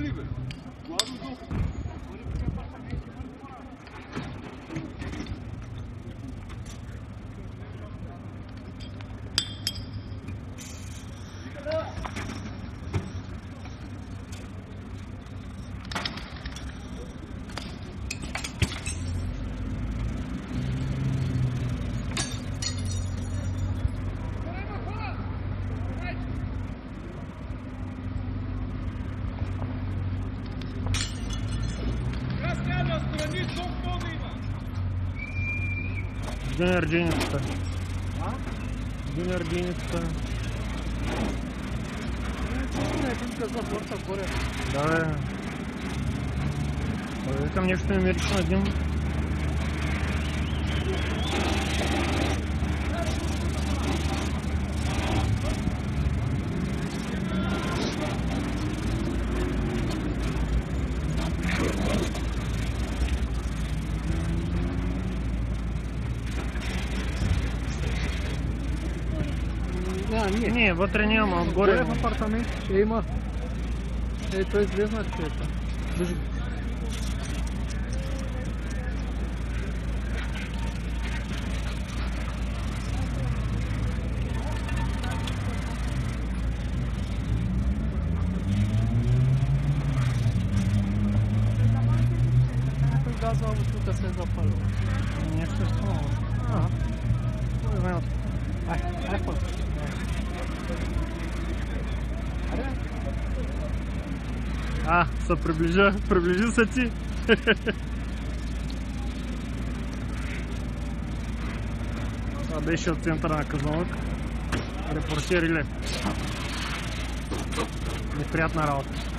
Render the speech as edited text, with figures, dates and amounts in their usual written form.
День рождения-то. День рождения-то. Да. Ко мне что американ один. Не, вътре няма, отгоре. В апартамент ще има. Той излезна човека. Газа тук се запалва. Не се става. Айфон. Се приближи се ти. Това беше от центъра на Казанлък. Репортер или неприятна работа.